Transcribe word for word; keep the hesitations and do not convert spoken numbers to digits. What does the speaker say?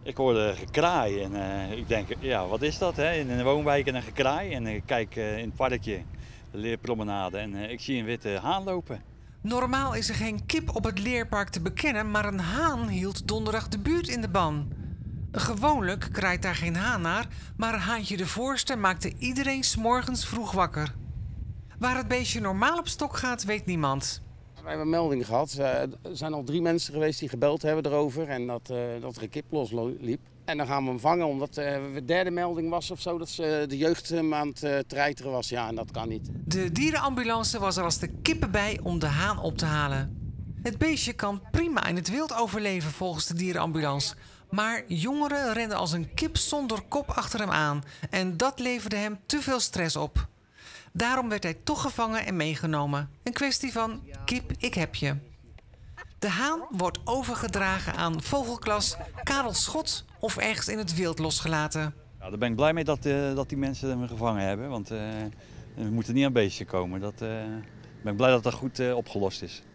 Ik hoorde gekraai en uh, ik denk, ja, wat is dat, hè? In een woonwijk en een gekraai. En ik kijk uh, in het parkje, de leerpromenade, en uh, ik zie een witte haan lopen. Normaal is er geen kip op het leerpark te bekennen, maar een haan hield donderdag de buurt in de ban. Gewoonlijk kraait daar geen haan naar, maar Haantje de Voorste maakte iedereen 's morgens vroeg wakker. Waar het beestje normaal op stok gaat, weet niemand. We hebben een melding gehad. Er zijn al drie mensen geweest die gebeld hebben erover en dat, uh, dat er een kip losliep. En dan gaan we hem vangen omdat uh, de derde melding was of zo dat ze de jeugd hem aan het uh, treiteren was. Ja, en dat kan niet. De dierenambulance was er als de kippen bij om de haan op te halen. Het beestje kan prima in het wild overleven volgens de dierenambulance. Maar jongeren renden als een kip zonder kop achter hem aan. En dat leverde hem te veel stress op. Daarom werd hij toch gevangen en meegenomen. Een kwestie van kip, ik heb je. De haan wordt overgedragen aan vogelklas Karel Schot of ergens in het wild losgelaten. Ja, daar ben ik blij mee dat, uh, dat die mensen hem gevangen hebben. Want uh, we moeten niet aan beestje komen. Dat, uh, ik ben blij dat dat goed uh, opgelost is.